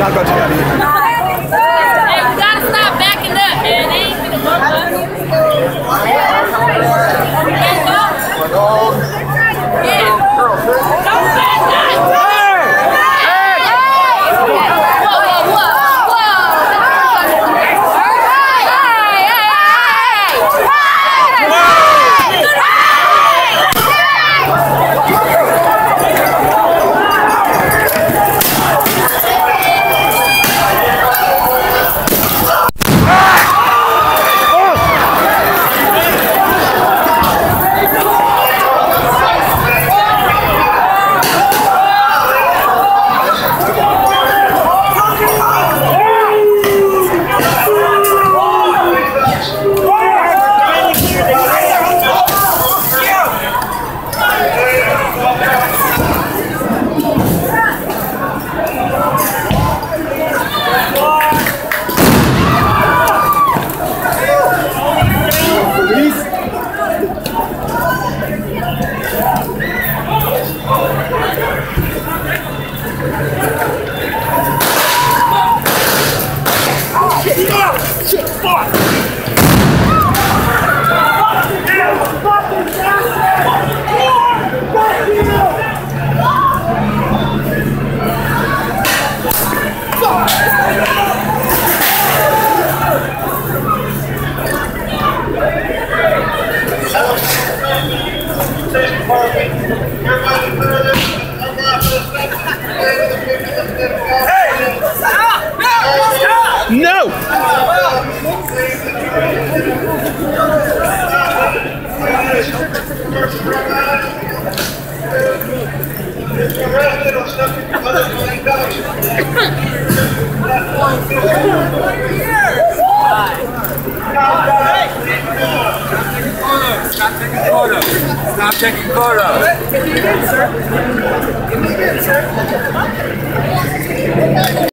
not about to get out of here. Hey, we gotta stop backing up, man. They ain't gonna bump us. No! Stop taking photos. Stop taking photos. Give me again, sir. Give me again, sir.